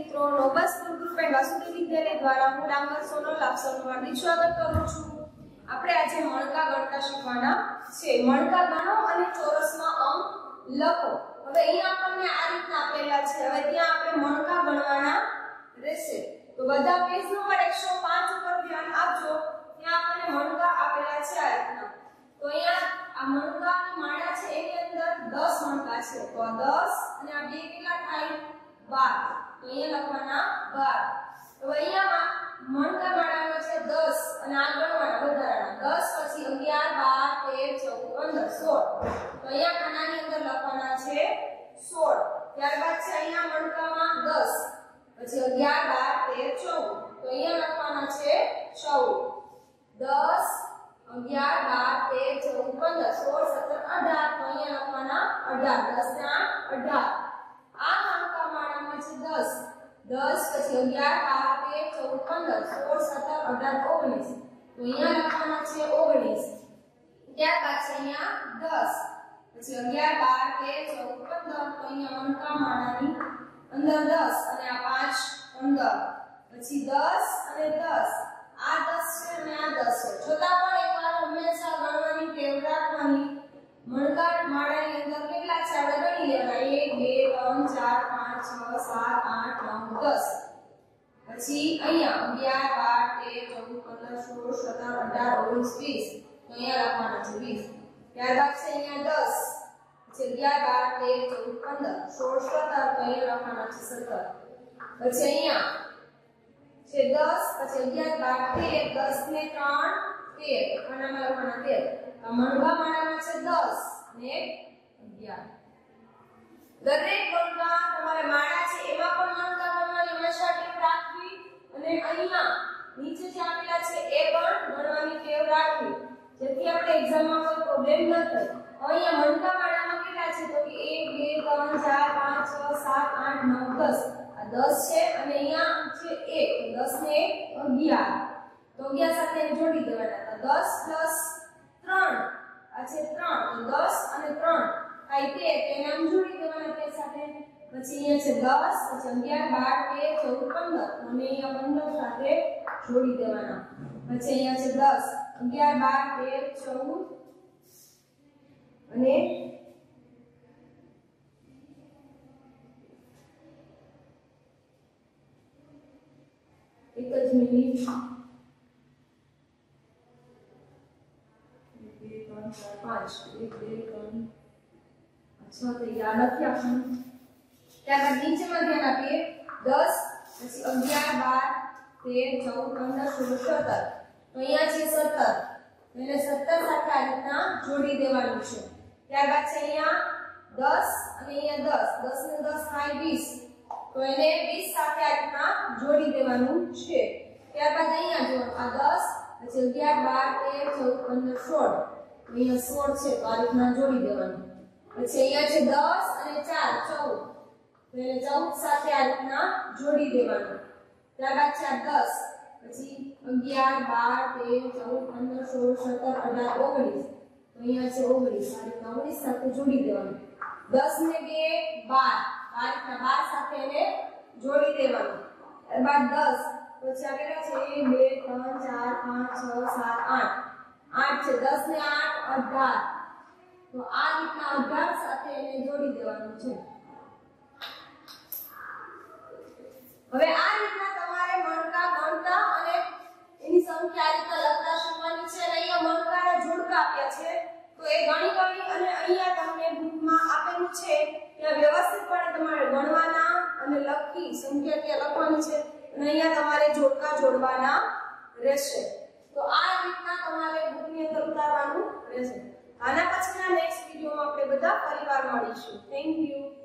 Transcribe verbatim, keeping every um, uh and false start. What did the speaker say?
મિત્રો, નોબસ group and Vasudev Vidyalaya દ્વારા હું ડાંગર સોનલ આપ સૌનું હાર્દિક સ્વાગત કરું છું। આપણે આજે મણકા ગણતા શીખવાના છે। મણકા ગણો અને ચોરસમાં અંક લખો। હવે અહીં આપણને આ રીતના આપેલા છે। હવે ત્યાં આપણે મણકા ગણવાના રહેશે। તો બધા પેજ નંબર એકસો પાંચ ઉપર ધ્યાન આપજો। ત્યાં આપણને મણકા આપેલા છે આ રીતના। તો અહીંયા આ મણકાની માળા છે એની અંદર દસ મણકા છે। તો આ દસ અને આ બે કેટલા થાય? બાર। તો અહીંયા લખવાના બાર। તો અહીંયા મણકા માળામાં છે દસ અને આ ગણવાના વધારાના દસ પછી અગિયાર બાર તેર ચૌદ પંદર સોળ। તો અહીંયા ખાનાની અંદર લખવાના છે સોળ। ત્યારબાદ છે અહીંયા મણકામાં દસ પછી અગિયાર બાર તેર ચૌદ। તો અહીંયા લખવાના છે ચૌદ। દસ અગિયાર બાર તેર ચૌદ પંદર સોળ સત્તર અઢાર। તો અહીંયા લખવાના અઢાર। દસ ને આઠ અઢાર। આ મણકા માળામાં છે દસ દસ પછી અગિયાર બાર તેર ચૌદ પંદર સોળ સત્તર અઢાર ઓગણીસ। તો અહીંયા લખવાના છે ઓગણીસ। ત્યારબાદ છે અહીંયા દસ પછી અગિયાર બાર તેર ચૌદ પંદર। તો અહીંયા મણકા માળાની અંદર દસ અને આ પાંચ પંદર પછી દસ અને દસ। આ દસ છે અને આ દસ છે। છતાં પણ એકવાર હંમેશા ગણવાની ટેવ રાખવાની। મણકા માળાની અંદર કેટલા છે આપણે ગણી લેવાના એક બે ત્રણ ચાર પાંચ છ સાત આઠ નવ દસ। પછી અહીંયા અગિયાર બાર તેર ચૌદ પંદર સોળ સત્તર અઢાર ઓગણીસ વીસ। તો અહીંયા લખવાના છે વીસ। ત્યારબાદ છે અહીંયા દસ પછી અગિયાર બાર તેર ચૌદ પંદર સોળ સત્તર। તો અહીંયા લખવાના છે સત્તર। પછી અહીંયા છે દસ પછી અગિયાર બાર તેર દસ ને ત્રણ તેર। આનામાં લખવાના તેર। આ મણકા માળામાં છે દસ અને અગિયાર। દરેક મણકા તમારે માળા છે એમાં પણ મણકા ગણવાની હંમેશા ટેવ રાખવી અને અહીંયા નીચે જે આપેલા છે એ પણ ગણવાની ટેવ રાખવી જેથી આપણે એક્ઝામમાં કોઈ પ્રોબ્લેમ ન થાય। અહીંયા મણકા માળામાં કેટલા છે તો કે એક બે ત્રણ ચાર પાંચ છ સાત આઠ નવ દસ। આ દસ છે અને અહીંયા છે એક દસ ને એક અગિયાર। તો અગિયાર સાથે જોડી દેવાના। તો દસ પ્લસ ત્રણ આ છે ત્રણ। તો દસ અને ત્રણ થાય તેર। તેને આમ જોડી દેવાના તેર સાથે। પછી અહીંયા છે દસ પછી અગિયાર બાર તેર ચૌદ પંદર અને અહીંયા પંદર સાથે જોડી દેવાના। પછી અહીંયા છે દસ અગિયાર બાર તેર ચૌદ અને એક જ મિનિટ પાંચ એક બે ત્રણ અચ્છા તો યાદ નથી આપણને। ત્યારબાદ નીચેમાં ધ્યાન આપીએ દસ પછી અગિયાર બાર તેર ચૌદ પંદર સોળ સત્તર। તો અહીંયા છે સત્તર। એને સત્તર સાથે આ રીતના જોડી દેવાનું છે। ત્યારબાદ છે અહીંયા દસ અને અહીંયા દસ દસ ને દસ થાય વીસ। તો એને વીસ સાથે આ રીતના જોડી દેવાનું છે। ત્યારબાદ અહીંયા જો આ દસ પછી અગિયાર બાર તેર ચૌદ પંદર સોળ। અહીંયા સોળ છે તો આ રીતના જોડી દેવાનું। પછી અહીંયા છે દસ અને ચાર ચૌદ। તો એને ચૌદ સાથે આ રીતના જોડી દેવાનું। ત્યારબાદ છે આ દસ પછી અગિયાર બાર તેર ચૌદ પંદર સોળ સત્તર અઢાર ઓગણીસ। તો અહીંયા છે ઓગણીસ। આ રીતના ઓગણીસ સાથે જોડી દેવાનું। દસ ને બે બાર। આ રીતના બાર સાથે એને જોડી દેવાનું। ત્યારબાદ દસ પછી આ કેટલા છે એક બે ત્રણ ચાર પાંચ છ સાત આઠ આઠ છે। દસ ને આઠ અઢાર। તો આ રીતના અઢાર સાથે એને જોડી દેવાનું છે। હવે આ રીતના તમારે મણકા ગણતા અને એની સંખ્યા આ રીતના લખતા શીખવાની છે। અને અહીંયા મણકાના જોડકા આપ્યા છે તો એ ગણી ગણી અને અહીંયા તમને બુકમાં આપેલું છે ત્યાં વ્યવસ્થિતપણે તમારે ગણવાના અને લખી સંખ્યા ત્યાં લખવાની છે અને અહીંયા તમારે જોડકા જોડવાના રહેશે। તો આ રીતના તમારે બુકની અંદર ઉતારવાનું રહેશે। આના પછીના નેક્સ્ટ વિડિયોમાં આપણે બધા ફરીવાર મળીશું। Thank you.